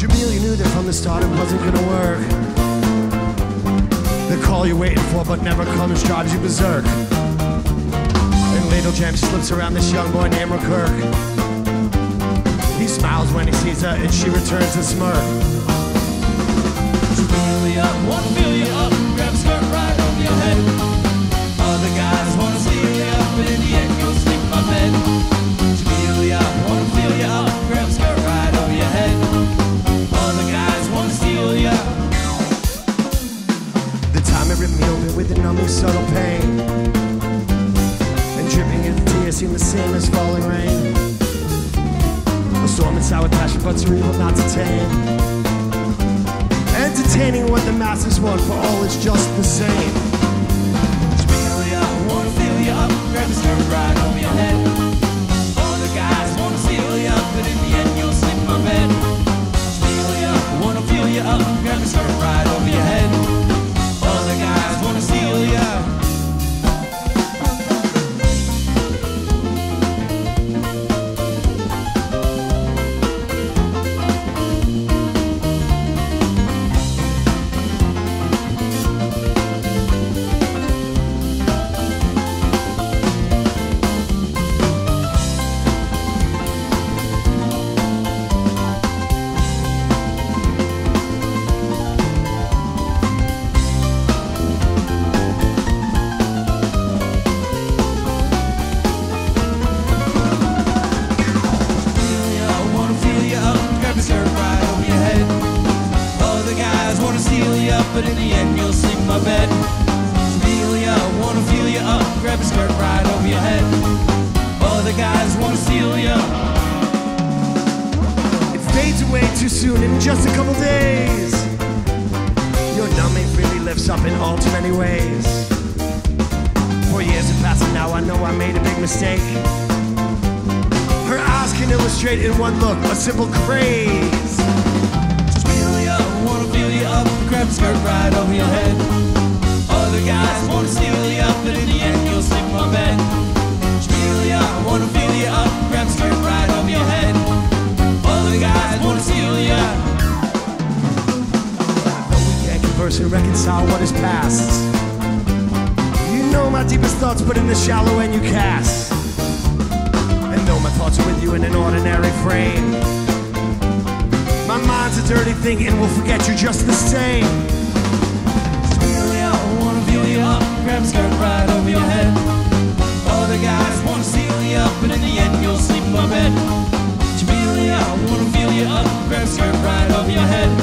Jamelia knew that from the start it wasn't gonna work. The call you're waiting for but never comes drives you berserk. And Ladle Jam slips around this young boy named Kirk. He smiles when he sees her and she returns a smirk. Jamelia, wanna fill you up, grab a skirt right over your head. Other guys wanna steal you up, but in the end you'll sleep in my bed. Jamelia, wanna fill you up, grab a skirt right over your head. Other guys wanna steal you. The time it ripped me open with the numbing subtle pain, and dripping in tears seemed the same as falling rain. A storm inside with passion, but too evil not to tame. Entertaining what the masses want, for all it's just the same. Jamelia, wanna fill you up, grab a skirt right over your head. Other guys wanna steal you up, but in the end you'll sleep in my bed. Jamelia, wanna fill you up, grab a skirt right over your head. Other guys wanna steal you. But in the end you'll sleep in my bed. Jamelia, wanna feel you up, grab a skirt right over your head. Other guys wanna steal you. It fades away too soon in just a couple days. Your numbing freely lifts up in all too many ways. 4 years have passed and now I know I made a big mistake. Her eyes can illustrate in one look a simple craze. Wanna fill you up, grab a skirt right over your head. Other guys wanna steal you up, but in the end you'll sleep in my bed. Jamelia, wanna fill you up, grab a skirt right over your head. Other guys wanna steal you. Though we can't converse and reconcile what is past, you know my deepest thoughts put in the shallow end you cast. And though my thoughts are with you in an ordinary frame, my mind's a dirty thing and will forget you just the same. Jamelia, wanna fill you up, grab a skirt right over your head. Other guys wanna steal you up, but in the end you'll sleep in my bed. Jamelia, wanna fill you up, grab a skirt right over your head.